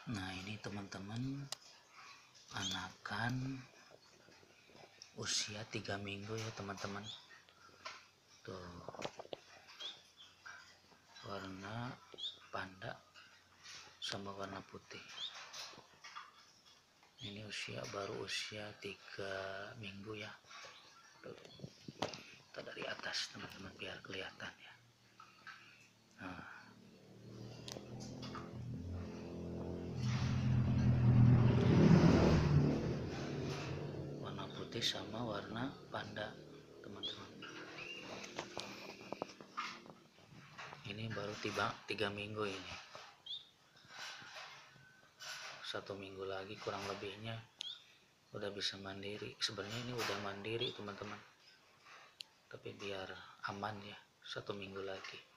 Nah ini teman-teman anakan usia 3 minggu ya teman-teman. Tuh warna panda sama warna putih. Ini baru usia 3 minggu ya. Tuh, kita dari atas teman-teman biar kelihatan ya. Nah, warna putih sama warna panda teman-teman. Ini baru 3 minggu ini. 1 minggu lagi kurang lebihnya udah bisa mandiri. Sebenarnya ini udah mandiri teman-teman, tapi biar aman ya 1 minggu lagi.